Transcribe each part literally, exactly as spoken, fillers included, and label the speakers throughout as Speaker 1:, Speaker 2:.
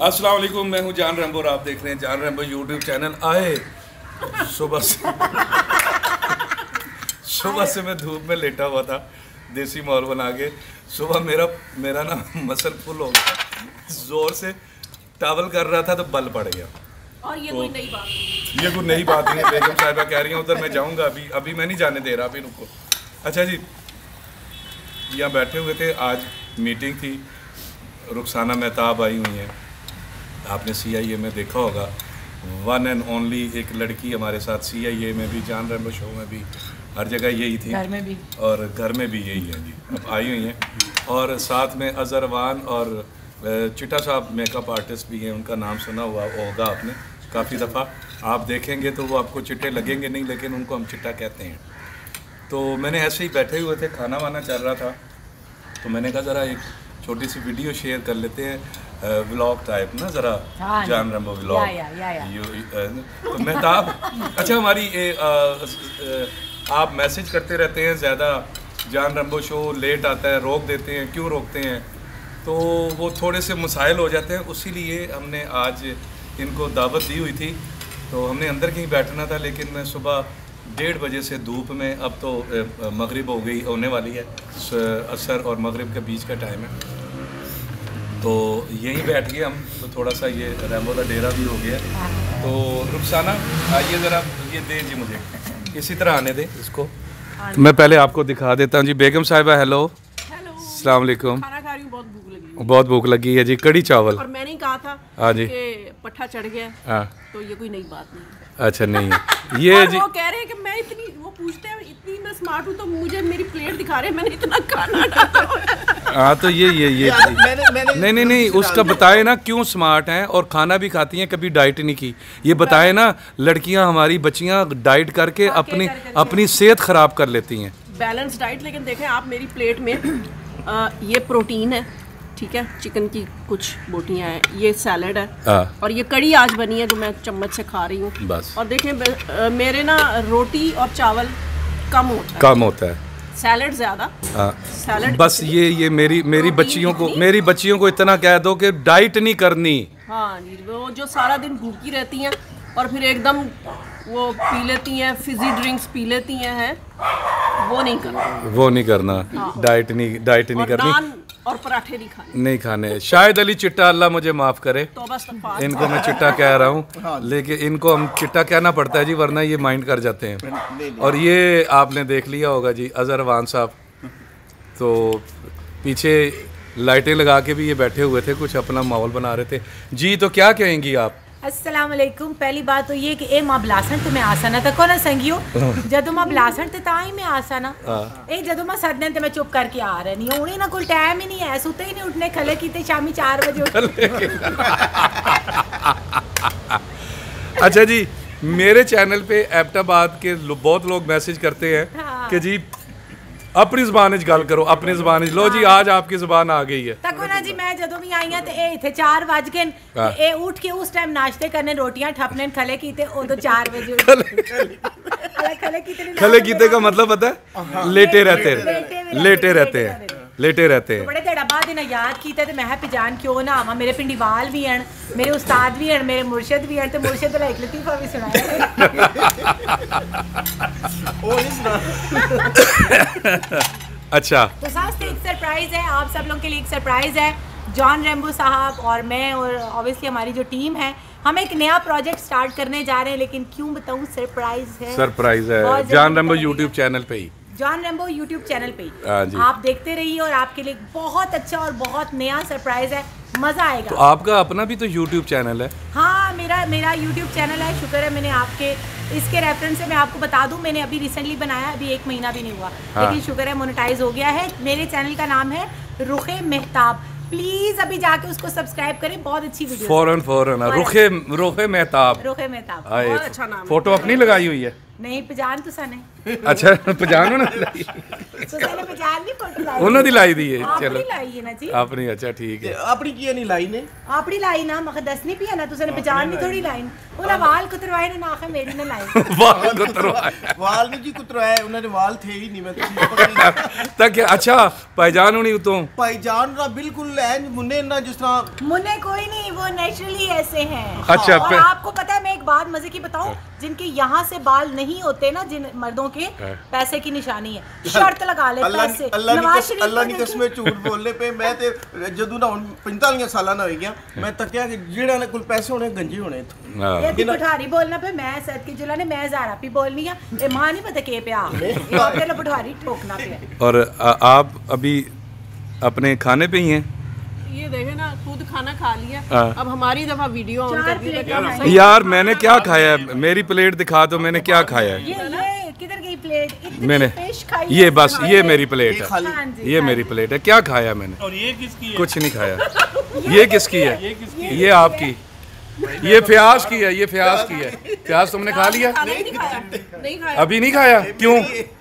Speaker 1: अस्सलाम वालेकुम, मैं हूँ जान रैम्बो और आप देख रहे हैं जान रैम्बो यूट्यूब चैनल। आए सुबह से सुबह से मैं धूप में लेटा हुआ था देसी माहौल बना के। सुबह मेरा मेरा ना मसल फुल हो गया, जोर से टावल कर रहा था तो बल पड़ गया।
Speaker 2: और ये
Speaker 1: तो,
Speaker 2: कोई नई बात नहीं
Speaker 1: ये कोई नई बात नहीं है। बेगम साहिबा कह रही हैं उधर मैं जाऊँगा, अभी अभी मैं नहीं जाने दे रहा, अभी रुको। अच्छा जी, यहाँ बैठे हुए थे, आज मीटिंग थी, रुखसाना मेहताब आई हुई हैं, आपने सी आई ए में देखा होगा। वन एंड ओनली एक लड़की हमारे साथ सी आई ए में भी, जान रैम्बो शो में भी, हर जगह यही थी, घर में भी और घर में भी यही है जी। अब आई हुई हैं और साथ में अजरवान और चिट्टा साहब मेकअप आर्टिस्ट भी हैं, उनका नाम सुना हुआ होगा आपने काफ़ी दफ़ा। आप देखेंगे तो वो आपको चिट्टे लगेंगे नहीं, लेकिन उनको हम चिट्टा कहते हैं। तो मैंने ऐसे ही बैठे हुए थे, खाना वाना चल रहा था, तो मैंने कहा ज़रा एक छोटी सी वीडियो शेयर कर लेते हैं, व्लॉग टाइप ना, ज़रा जान रैम्बो व्लॉग। तो मेहताब, अच्छा हमारी ए, आ, आ, आप मैसेज करते रहते हैं ज़्यादा, जान रैम्बो शो लेट आता है, रोक देते हैं, क्यों रोकते हैं? तो वो थोड़े से मसाइल हो जाते हैं, उसी लिए हमने आज इनको दावत दी हुई थी। तो हमने अंदर कहीं बैठना था, लेकिन मैं सुबह डेढ़ बजे से धूप में, अब तो मगरिब हो गई, होने वाली है, असर और मगरिब के बीच का टाइम है, तो यहीं बैठ गए हम। तो थोड़ा सा ये रैम्बो का डेरा भी हो गया। तो रुखसाना आइए ज़रा, ये दे जी मुझे, इसी तरह आने दें इसको। मैं पहले आपको दिखा देता हूँ जी। बेगम साहिबा हेलो, अस्सलाम वालेकुम।
Speaker 2: खाना खा रही हूँ, बहुत भूख लगी
Speaker 1: बहुत भूख लगी है जी, कड़ी चावल।
Speaker 2: और मैंने ही कहा था
Speaker 1: हाँ जी
Speaker 2: कि पट्ठा चढ़ गया,
Speaker 1: हाँ,
Speaker 2: तो ये कोई नई बात नहीं।
Speaker 1: अच्छा नहीं है ये जी।
Speaker 2: वो कह रहे हैं कि मैं इतनी, वो पूछते हैं इतनी मैं स्मार्ट हूँ, तो मुझे मेरी प्लेट दिखा रहे हैं, मैंने इतना खाना खाया।
Speaker 1: हाँ तो ये ये ये
Speaker 3: मैंने, मैंने
Speaker 1: नहीं नहीं नहीं उसका बताए ना क्यों स्मार्ट हैं और खाना भी खाती हैं, कभी डाइट नहीं की। ये बताए ना, लड़कियां हमारी बच्चियां डाइट करके अपनी अपनी सेहत खराब कर लेती हैं।
Speaker 2: बैलेंस डाइट, लेकिन देखें आप मेरी प्लेट में आ, ये प्रोटीन है, ठीक है, चिकन की कुछ बोटियाँ हैं, ये सैलड है,
Speaker 1: हाँ।
Speaker 2: और ये कड़ी आज बनी है जो मैं चम्मच से खा रही हूँ
Speaker 1: बस।
Speaker 2: और देखें मेरे ना रोटी और चावल कम होता है,
Speaker 1: कम होता है,
Speaker 2: सैलड ज़्यादा।
Speaker 1: हाँ।
Speaker 2: सैलड
Speaker 1: बस ये ये मेरी मेरी बच्चियों को मेरी बच्चियों को इतना कह दो कि डाइट नहीं करनी।
Speaker 2: हाँ जी, वो जो सारा दिन भूखी रहती हैं और फिर एकदम वो पी लेती हैं, फिजी ड्रिंक्स पी लेती हैं, है वो नहीं करना,
Speaker 1: वो नहीं करना,
Speaker 2: हाँ।
Speaker 1: डाइट नहीं डाइट नहीं करनी,
Speaker 2: नान और पराठे नहीं खाने,
Speaker 1: नहीं खाने। शायद अली चिट्टा, अल्लाह मुझे माफ़ करे,
Speaker 2: तो बस
Speaker 1: इनको मैं चिट्टा कह रहा हूँ, लेकिन इनको हम चिट्टा कहना पड़ता है जी, वरना ये माइंड कर जाते हैं। और ये आपने देख लिया होगा जी अजरवान साहब, तो पीछे लाइटें लगा के भी ये बैठे हुए थे, कुछ अपना माहौल बना रहे थे जी। तो क्या कहेंगी आप?
Speaker 4: अस्सलाम वालेकुम। पहली बात तो ये कि ए मां बलासन तुम्हें आसाना तको ना संगियो, जदों मां बलासन ते तां ही मैं आसाना, ए जदों मां सदने ते मैं चुप करके आ रही हूं, उन्हें ना कोई टाइम ही नहीं है, सुते ही नहीं उठने, खले कीते शामी चार बजे उठ।
Speaker 1: अच्छा जी, मेरे चैनल पे एबटाबाद के लो, बहुत लोग मैसेज करते हैं हाँ। कि जी अपनी ज़बान च गल करो, अपनी ज़बान च। लो जी, आज आपकी ज़बान आ गई है।
Speaker 4: तको ना जी, मैं जदों भी आई हां ते ए इथे चार बज गए, ए उठ के उस टाइम नाश्ते करने, रोटियां ठपने, खले कीते उदो चार बजे उठ। खले कीते
Speaker 1: खले कीते का मतलब पता है? लेटे रहते हैं, लेटे रहते हैं, लेटे रहते हैं।
Speaker 4: बड़े देर बाद इन्हें याद किया तो मैं है पिजान क्यों ना आवा, मेरे पिंडी वाल भी हैं, मेरे उस्ताद भी हैं, मेरे मुर्शिद भी हैं, तो मुर्शिद वाला एक लतीफ़ा भी सुनाया।
Speaker 1: अच्छा,
Speaker 4: तो साथ एक सरप्राइज है, आप सब लोगों के लिए एक सरप्राइज है। जॉन रैम्बो साहब और मैं और ऑब्वियसली हमारी जो टीम है, हम एक नया प्रोजेक्ट स्टार्ट करने जा रहे हैं, लेकिन क्यों बताऊं, सरप्राइज है।
Speaker 1: सरप्राइज है, जान रैम्बो यूट्यूब चैनल पे ही,
Speaker 4: जॉन रैम्बो यूट्यूब चैनल पे ही आप देखते रहिए, और आपके लिए बहुत अच्छा और बहुत नया सरप्राइज है, मजा आएगा।
Speaker 1: तो आपका अपना भी तो यूट्यूब चैनल है?
Speaker 4: हाँ, मेरा मेरा यूट्यूब चैनल है, शुक्र है मैंने आपके इसके रेफरेंस से मैं आपको बता दूं, मैंने अभी रिसेंटली बनाया, अभी एक महीना भी नहीं हुआ, हाँ। लेकिन शुक्र है मोनेटाइज हो गया है। मेरे चैनल का नाम है रुखे मेहताब, प्लीज अभी जाके उसको सब्सक्राइब करें, बहुत अच्छी वीडियो।
Speaker 1: फौरन फौरन रुखे रुखे मेहताब,
Speaker 4: रुखे मेहताब,
Speaker 2: बहुत अच्छा नाम है।
Speaker 1: फोटो अपनी लगाई हुई है?
Speaker 4: नहीं पहचान तुसा ने
Speaker 1: अच्छा पहचान उन्होंने लाई
Speaker 4: तुसा ने पहचान नहीं फोटो लाई
Speaker 1: उन्होंने दी लाई दी है
Speaker 4: आपनी
Speaker 1: चलो
Speaker 4: लाई है ना जी
Speaker 1: अपनी अच्छा ठीक है
Speaker 3: अपनी की नहीं लाई ने
Speaker 4: आपनी लाई ना मगर दस नहीं पिया ना तुसा ने पहचान नहीं थोड़ी लाई उन्हें वाल कुतरवाए ने ना मेरी ने लाई
Speaker 1: वाल कुतरवाए
Speaker 3: वाल नहीं जी कुतरवाए उन्होंने वाल थे ही नहीं मैं तो
Speaker 1: तक अच्छा पहचान होनी उतों
Speaker 3: भाईजान ना बिल्कुल एंज मुन्ने ना जिस तरह
Speaker 4: मुन्ने कोई नहीं वो नेचुरली ऐसे हैं
Speaker 1: अच्छा,
Speaker 4: और
Speaker 1: पे-
Speaker 4: आपको पता है मैं एक बात मजे की बताऊं जिनके यहाँ से बाल नहीं होते ना जिन मर्दों के पैसे की निशानी है शर्त लगा ले
Speaker 3: अल्लाह
Speaker 4: पैसे
Speaker 3: अल्लाह
Speaker 4: नवाज
Speaker 3: की
Speaker 4: शरीफ
Speaker 3: अल्लाह
Speaker 4: को
Speaker 3: की
Speaker 4: देखे-
Speaker 3: कसम झूठ बोलने पे मैं ते जदों ना हुन पैंतालीस साल ना हो गया मैं तक्या कि जेड़ा ने कुल पैसे होने गंजे होने
Speaker 4: ये भी पठारी बोलना पे मैं सद की जुला ने मैं ज़ारा भी बोलनी है ये मां नहीं पता के पे आ ये तेरे पठारी ठोकना पे
Speaker 1: और आ, आप अभी अपने खाने पे ही हैं
Speaker 2: ये देखे ना खुद खाना खा लिया
Speaker 1: हाँ।
Speaker 2: अब हमारी दफा वीडियो ऑन
Speaker 4: चार
Speaker 2: कर दी
Speaker 4: प्लेटें
Speaker 2: तो
Speaker 4: खाई।
Speaker 1: यार मैंने क्या खाया है मेरी प्लेट दिखा दो मैंने क्या खाया है
Speaker 4: ये ये किधर गई प्लेट इतनी
Speaker 1: मैंने
Speaker 4: फिश खाई
Speaker 1: ये
Speaker 4: है,
Speaker 1: बस
Speaker 4: खाई
Speaker 1: ये
Speaker 4: है।
Speaker 1: मेरी प्लेट
Speaker 3: ये
Speaker 1: है
Speaker 3: खाली
Speaker 4: हाँ जी,
Speaker 1: ये
Speaker 4: हाँ
Speaker 1: मेरी
Speaker 4: जी।
Speaker 1: प्लेट है क्या खाया मैंने
Speaker 5: और ये किसकी है?
Speaker 1: कुछ नहीं खाया ये किसकी है
Speaker 5: ये किसकी
Speaker 1: ये आपकी ये प्याज की है ये प्याज की है प्याज तुमने खा लिया
Speaker 2: खाना ही नहीं खाया नहीं खाया
Speaker 1: अभी नहीं खाया क्यों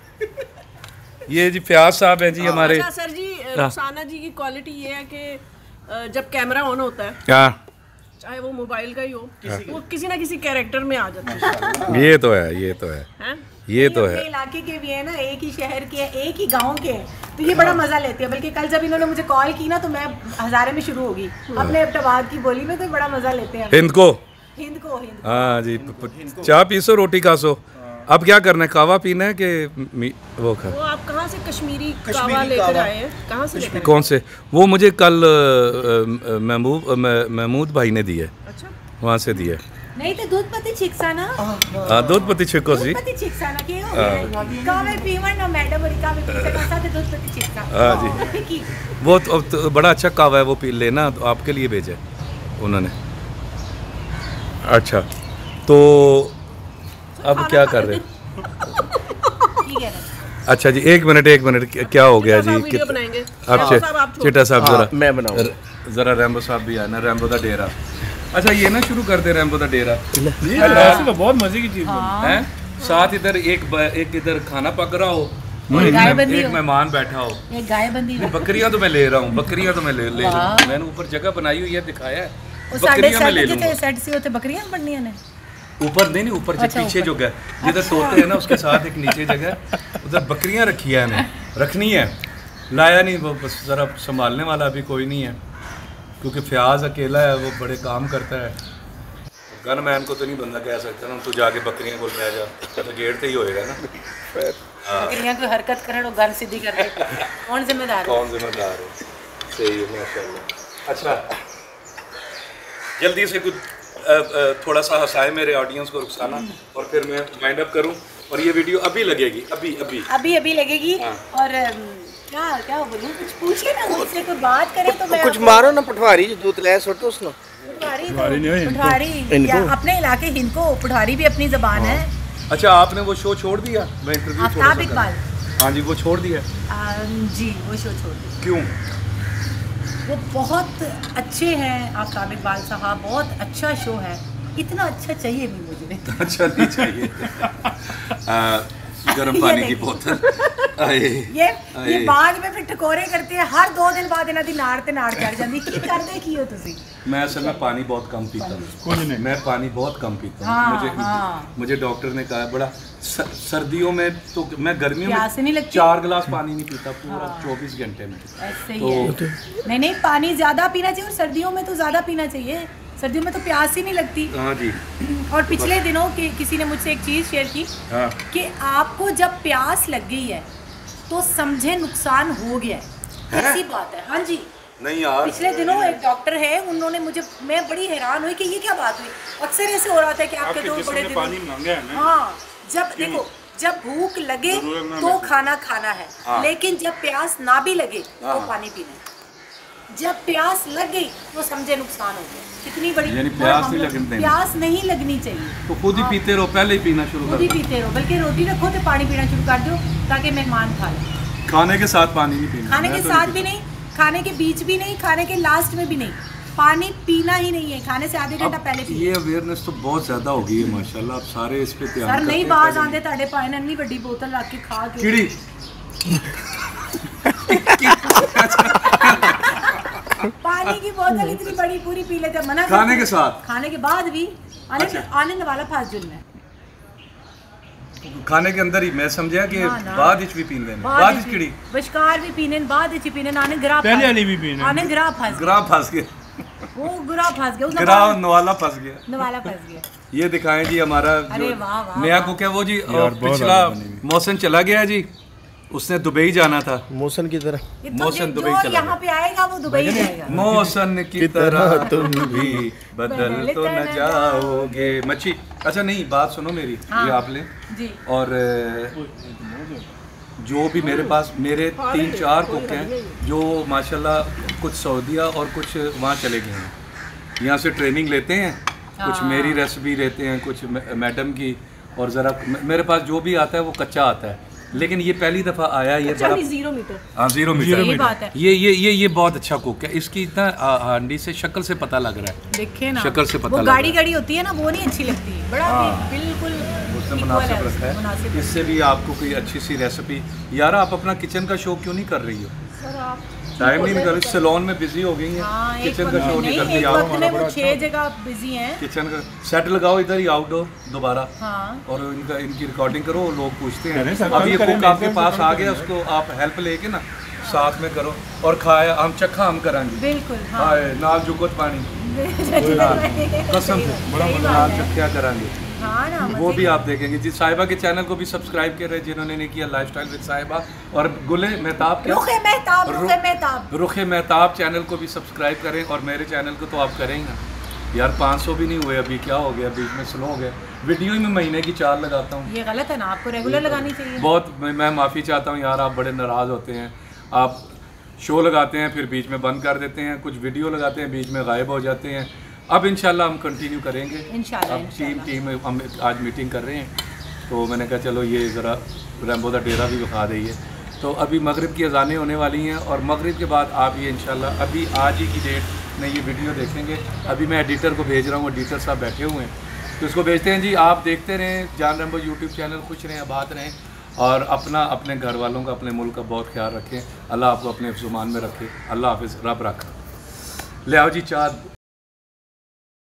Speaker 1: ये जी प्याज साहब हैं जी हमारे
Speaker 2: अच्छा सर जी रुखसाना जी की क्वालिटी ये है कि अ, जब कैमरा ऑन होता है
Speaker 1: क्या
Speaker 2: चाहे वो मोबाइल का ही हो वो किसी ना किसी कैरेक्टर में आ जाता है
Speaker 1: ये तो है ये तो है
Speaker 2: हैं?
Speaker 1: ये तो
Speaker 4: अपने
Speaker 1: है
Speaker 4: इलाके के भी है ना एक ही शहर के हैं एक ही गांव के हैं तो ये बड़ा मजा लेते हैं बल्कि कल जब इन्होंने मुझे कॉल की ना तो मैं हजारे में शुरू होगी अपने अब्टाबाद की बोली में तो बड़ा मजा लेते हैं
Speaker 1: हिंद को
Speaker 4: हिंद को हिंद
Speaker 1: हाँ जी प- प- चाय पीसो रोटी खासो अब क्या करना है कावा पीना है कि मी- वो खा
Speaker 2: वो आप कहाँ से कश्मीरी कावा
Speaker 3: कश्मीरी
Speaker 2: लेकर
Speaker 3: कावा।
Speaker 2: आए हैं कहाँ से लेकर आए?
Speaker 1: कौन से वो मुझे कल अ, अ, महमूद अ, मह- महमूद भाई ने दिए
Speaker 2: अच्छा
Speaker 1: वहाँ से दिए
Speaker 4: नहीं तो दूध पत्ती छिकसा ना
Speaker 1: हाँ दूध पत्ती छिको
Speaker 4: दूध
Speaker 1: जी
Speaker 4: पत्ती छिकसा ना के हो गया कावे पीवन ना मैडम और कावे पीसे का साथ दूध पत्ती छिकसा
Speaker 1: हाँ जी।
Speaker 4: की
Speaker 1: वो तो, तो बड़ा अच्छा कावा है वो पी लेना तो आपके लिए भेजा है उन्होंने अच्छा तो अब क्या कर रहे हैं
Speaker 4: ठीक है ना
Speaker 1: अच्छा जी एक मिनट एक मिनट क्या- क्या हो गया जी
Speaker 2: वीडियो
Speaker 1: कित-
Speaker 2: बनाएंगे
Speaker 1: अब
Speaker 2: हाँ,
Speaker 1: चे-
Speaker 2: साहब, आप छोड़
Speaker 1: चिट्टा साहब
Speaker 3: हाँ,
Speaker 1: जरा
Speaker 3: मैं बनाऊंगा।
Speaker 1: र- जरा रैम्बो साहब भी आना रैम्बो दा डेरा अच्छा ये ना शुरू कर दे रैम्बो दा डेरा
Speaker 5: ऐसी तो बहुत मजे की चीज बनी।
Speaker 1: हैं साथ इधर एक ब- एक इधर खाना पक रहा हो और एक,
Speaker 4: गाय
Speaker 1: मे-
Speaker 4: बंदी
Speaker 1: एक
Speaker 4: हो।
Speaker 1: मेहमान बैठा हो
Speaker 4: ये गाय बंदी
Speaker 1: नहीं, बकरियां तो मैं ले रहा हूँ बकरियां तो मैं ले ले रहा हूँ मैंने ऊपर जगह बनाई हुई है दिखाया है
Speaker 4: ਉਹ ਸਾਡੇ
Speaker 1: बकरियां मैं ले
Speaker 4: ਸੈੱਟ
Speaker 1: लूंगा
Speaker 4: ਜਿੱਥੇ ਸੈੱਟ ਸੀ ਉੱਥੇ ਬੱਕਰੀਆਂ ਬਣਨੀਆਂ ਨੇ
Speaker 1: ऊपर नहीं नहीं ऊपर जो
Speaker 4: अच्छा,
Speaker 1: पीछे
Speaker 4: ऊपर।
Speaker 1: जो गया जिधर सोते हैं ना उसके साथ एक नीचे जगह है, उधर बकरियां रखी है हमें रखनी है लाया नहीं वो बस ज़रा संभालने वाला अभी कोई नहीं है क्योंकि फ्याज अकेला है वो बड़े काम करता है गन मैन को तो नहीं बंदा कह सकता ना तू जाके बकरियां को ले जा तो गेट से ही होएगा ना
Speaker 4: ਬੱਕਰੀਆਂ ਕੋਈ ਹਰਕਤ ਕਰਨ ਉਹ ਗੱਲ ਸਿੱਧੀ ਕਰ ਦੇ ਕੌਣ ਜ਼ਿੰਮੇਦਾਰ ਹੈ
Speaker 1: कौन जिम्मेदार है सही है माशाल्लाह अच्छा जल्दी से कुछ अ, अ, थोड़ा सा हंसाए मेरे ऑडियंस को रुखसाना और फिर मैं वाइंड अप करूं और ये वीडियो अभी लगेगी अभी अभी
Speaker 4: अभी अभी लगेगी और अम, क्या क्या बोलूं कुछ पूछिए ना मुझसे कोई बात करें तो मैं
Speaker 3: कुछ मारो ना पटवारी दूध ले सुटो उसनो
Speaker 4: पठारी तो- पठारी या अपने इलाके हिंद को पठारी भी अपनी जबान है
Speaker 1: अच्छा आपने वो शो छोड़ दिया मैं इंटरव्यू थोड़ा
Speaker 4: आफ्ताब
Speaker 1: सा
Speaker 4: इकबाल
Speaker 1: कर- हाँ जी वो छोड़ दिया
Speaker 4: अम, जी वो शो छोड़ दी
Speaker 1: क्यों
Speaker 4: वो बहुत अच्छे हैं आफ्ताब इकबाल साहब बहुत अच्छा शो है इतना अच्छा चाहिए भी मुझे
Speaker 1: अच्छा नहीं चाहिए आ, गर्म
Speaker 4: ये
Speaker 1: पानी की
Speaker 4: देखिए।
Speaker 1: बोतल आए
Speaker 4: ये ये
Speaker 1: आए।
Speaker 4: बाद में फिर टकोरे करते हैं हर दो दिन बाद इन्हां दी नाड़ ते नाड़ चढ़ जाती की करदे की हो तुसी
Speaker 1: मैं असल में पानी बहुत कम पीता हूँ मैं पानी बहुत कम पीता हूँ
Speaker 4: हाँ,
Speaker 1: मुझे
Speaker 4: हाँ।
Speaker 1: मुझे डॉक्टर ने कहा है बड़ा स- सर्दियों में तो मैं गर्मियों
Speaker 4: प्यास ही नहीं
Speaker 1: में
Speaker 4: लगती।
Speaker 1: चार गिलास पानी नहीं पीता पूरा चौबीस घंटे में
Speaker 4: ऐसे ही
Speaker 1: तो-
Speaker 4: है नहीं नहीं पानी ज्यादा पीना चाहिए और सर्दियों में तो ज्यादा पीना चाहिए सर्दियों में तो प्यास ही नहीं लगती
Speaker 1: हाँ जी
Speaker 4: और पिछले दिनों कि, किसी ने मुझसे एक चीज़ शेयर की
Speaker 1: हाँ
Speaker 4: कि आपको जब प्यास लग गई है तो समझे नुकसान हो गया है ऐसी बात है हाँ जी
Speaker 1: नहीं यार
Speaker 4: पिछले दिनों एक डॉक्टर है उन्होंने मुझे मैं बड़ी हैरान हुई कि ये क्या बात हुई अक्सर ऐसे हो रहा था कि आपके
Speaker 5: आपके
Speaker 4: दो
Speaker 5: जिस्म
Speaker 4: बड़े
Speaker 5: में
Speaker 4: दिनों
Speaker 5: पानी मांगा है ना
Speaker 4: हाँ जब देखो जब भूख लगे
Speaker 5: जरूरत ना
Speaker 4: तो
Speaker 5: लगे।
Speaker 4: खाना खाना है
Speaker 1: हाँ।
Speaker 4: लेकिन जब प्यास ना भी लगे तो
Speaker 1: हाँ।
Speaker 4: पानी पीना है जब प्यास लग गई तो समझे नुकसान हो गया कितनी बड़ी
Speaker 1: यानी
Speaker 4: और
Speaker 1: प्यास
Speaker 4: हम
Speaker 1: नहीं
Speaker 4: लोग-
Speaker 1: लगनी चाहिए।
Speaker 4: प्यास नहीं लगनी चाहिए
Speaker 1: तो खुद ही पीते रहो पहले ही पीना शुरू
Speaker 4: खुद ही
Speaker 1: कर दो
Speaker 4: पीते रहो बल्कि रोटी रखो तो पानी पीना शुरू कर दो ताकि मेहमान खा ले
Speaker 1: खाने के साथ पानी नहीं पीना
Speaker 4: खाने
Speaker 1: मैं
Speaker 4: के
Speaker 1: तो
Speaker 4: साथ
Speaker 1: नहीं
Speaker 4: भी नहीं खाने के बीच भी नहीं खाने के लास्ट में भी नहीं पानी पीना ही नहीं है, खाने से आधे घंटा पहले पिए।
Speaker 1: ये अवेयरनेस तो बहुत ज्यादा हो गई है माशाल्लाह, आप सारे इस पे ध्यान
Speaker 4: सर
Speaker 1: करते
Speaker 4: नहीं
Speaker 1: हैं।
Speaker 4: बाज आंदे ताड़े पाए ना, इतनी बड़ी बोतल रख के खा के
Speaker 1: कीड़ी
Speaker 4: पानी की बोतल इतनी बड़ी पूरी पी लेते, मना करते
Speaker 1: खाने
Speaker 4: हैं।
Speaker 1: के साथ?
Speaker 4: खाने के बाद भी आने
Speaker 1: अच्छा।
Speaker 4: आने वाला फास जुल्म है।
Speaker 1: खाने के अंदर ही मैं समझा कि
Speaker 4: ना, ना।
Speaker 1: बाद इच भी पीन लेने,
Speaker 4: बाद
Speaker 1: बाद
Speaker 4: इच
Speaker 1: इच
Speaker 4: भी-
Speaker 1: कीड़ी
Speaker 4: बशकार भी पीने बाद इच पीने आने गिरा
Speaker 5: पहले
Speaker 4: फंस-
Speaker 5: वाली भी पीने।
Speaker 4: आने गिरा फंस गया,
Speaker 1: ग्राह फंस गया,
Speaker 4: वो गिरा फंस गया, उसने
Speaker 1: ग्राह
Speaker 4: बाद-
Speaker 1: नवाला फंस गया।
Speaker 4: नवाला फंस गया।
Speaker 1: ये दिखाएं जी हमारा
Speaker 4: अरे
Speaker 1: जो
Speaker 4: वाह, वाह,
Speaker 1: नया
Speaker 4: वाह।
Speaker 1: को क्या वो जी
Speaker 5: यार, बहुत
Speaker 1: पिछला
Speaker 5: ज्यादा बनी हुई।
Speaker 1: मौसम चला गया जी, उसने दुबई जाना था।
Speaker 3: मौसम की तरह
Speaker 4: ये तो
Speaker 1: मौसम
Speaker 4: जो-
Speaker 1: दुबई
Speaker 4: जो
Speaker 1: चला
Speaker 4: यहाँ पे आएगा वो दुबई जाएगा।
Speaker 1: मौसम की तरह तुम भी बदल तो न जाओगे मच्छी। अच्छा नहीं, बात सुनो मेरी,
Speaker 4: हाँ।
Speaker 1: ये आप लें।
Speaker 4: जी
Speaker 1: और अ, जो भी मेरे पास मेरे तीन चार कुक हैं जो माशाल्लाह कुछ सऊदीया और कुछ वहाँ चले गए हैं, यहाँ से ट्रेनिंग लेते हैं, कुछ
Speaker 4: हाँ।
Speaker 1: मेरी रेसिपी लेते हैं, कुछ मे- मैडम की, और ज़रा मेरे पास जो भी आता है वो कच्चा आता है, लेकिन ये पहली दफ़ा आया है, ये
Speaker 2: अच्छा
Speaker 1: बड़ा
Speaker 2: भी जीरो मीटर।
Speaker 1: हाँ जीरो मीटर
Speaker 4: सही बात है।
Speaker 1: ये ये ये ये बहुत अच्छा कुक है, इसकी इतना आ, हांडी से शक्ल से पता लग रहा है,
Speaker 4: देखे ना,
Speaker 1: शक्ल से पता
Speaker 4: वो
Speaker 1: लग
Speaker 4: गाड़ी
Speaker 1: रहा है।
Speaker 4: गाड़ी होती है ना, वो नहीं अच्छी लगती है, बड़ा
Speaker 1: हाँ।
Speaker 4: भी बिल्कुल
Speaker 1: उसने
Speaker 4: equal
Speaker 1: मुनासिब
Speaker 4: है,
Speaker 1: रखा
Speaker 4: मुनासिब
Speaker 1: है। इससे भी आपको कोई अच्छी सी रेसिपी, यार आप अपना किचन का शो क्यों नहीं कर रही हो?
Speaker 2: सर आप
Speaker 1: टाइम नहीं निकाल, सैलून में बिजी हो गई
Speaker 4: हाँ,
Speaker 1: हैं,
Speaker 4: एक
Speaker 1: किचन
Speaker 4: वक्त
Speaker 1: का शो
Speaker 4: में-
Speaker 1: नहीं
Speaker 4: नहीं,
Speaker 1: करती
Speaker 4: एक
Speaker 1: आप।
Speaker 4: वक्त में वो छह जगह बिजी हैं।
Speaker 1: किचन का सेट लगाओ इधर ही आउटडोर दोबारा,
Speaker 4: हाँ।
Speaker 1: और इनका इनकी रिकॉर्डिंग करो, लोग पूछते
Speaker 5: करें,
Speaker 1: हैं
Speaker 5: सब
Speaker 1: अब ये
Speaker 5: करें,
Speaker 1: कुक आपके
Speaker 5: मेंटेन
Speaker 1: पास
Speaker 5: करें,
Speaker 1: आ गया, उसको आप हेल्प लेके ना साथ में करो और खाया हम चखा हम कराएंगे।
Speaker 4: बिल्कुल हाँ।
Speaker 1: हाय नाल जुगत पानी कसम से बड़ा
Speaker 4: सही
Speaker 1: मजा,
Speaker 4: बात
Speaker 1: नाल
Speaker 4: है।
Speaker 1: चखिया कराएंगे,
Speaker 4: हाँ ना,
Speaker 1: वो
Speaker 4: मजे
Speaker 1: भी
Speaker 4: की-
Speaker 1: आप देखेंगे जी। साहिबा के चैनल को भी सब्सक्राइब कर रहे हैं जिन्होंने नहीं किया, लाइफस्टाइल विद साहिबा, और गुले मेहताब क्या
Speaker 4: रुखे मेहताब,
Speaker 1: रु-
Speaker 4: रुखे मेहताब।
Speaker 1: रुखे मेहताब चैनल को भी सब्सक्राइब करें, और मेरे चैनल को तो आप करें ही ना यार। पाँच सौ भी नहीं हुए अभी, क्या हो गया, बीच में स्लो हो गया। वीडियो ही में महीने की चार लगाता हूँ,
Speaker 4: ये गलत है ना, आपको रेगुलर लगानी चाहिए।
Speaker 1: बहुत मैं, मैं माफ़ी चाहता हूँ यार, आप बड़े नाराज़ होते हैं, आप शो लगाते हैं फिर बीच में बंद कर देते हैं, कुछ वीडियो लगाते हैं बीच में गायब हो जाते हैं। अब इंशाल्लाह हम कंटिन्यू करेंगे,
Speaker 4: इंशाल्लाह,
Speaker 1: अब टीम टीम हम आज मीटिंग कर रहे हैं, तो मैंने कहा चलो ये ज़रा रैम्बो दा डेरा भी दिखा देंगे। तो अभी मगरिब की अजानें होने वाली हैं, और मगरिब के बाद आप ये इंशाल्लाह अभी आज ही की डेट में ये वीडियो देखेंगे। अभी मैं एडिटर को भेज रहा हूँ, एडिटर साहब बैठे हुए हैं, तो इसको भेजते हैं जी। आप देखते रहें जान रैम्बो यूट्यूब चैनल, खुश रहें, आबाद रहें, और अपना अपने घर वालों का, अपने मुल्क का बहुत ख्याल रखें। अल्लाह आपको अपने जुबान में रखे। अल्लाह हाफिज़, रब रखा। ले आओ जी चाय।